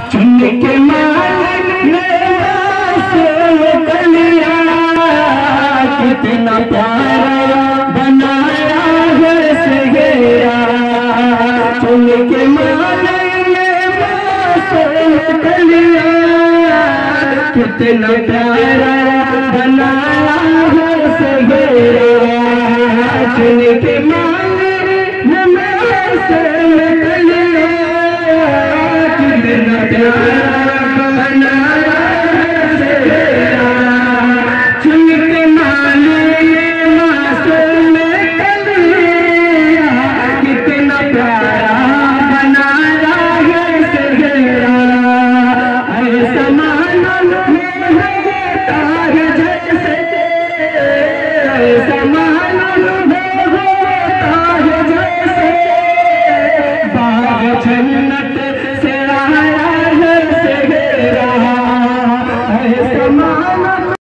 चुन के मालिक ने कलिया कितना प्यारा बनाया है सहेरा। चुन के मालिक ने कलिया कितना प्यारा बनाया है सहेरा। चुन के मालिक ने कलिया कितना प्यारा बनाया है सहेरा। चुन के मालिक ने कलिया कितना प्यारा बनाया है सहेरा। ऐसा मानव में होता है जैसे, ऐसा मानव में होता है जैसे बाग जन्नत से आया है सहेरा। ऐसा मानव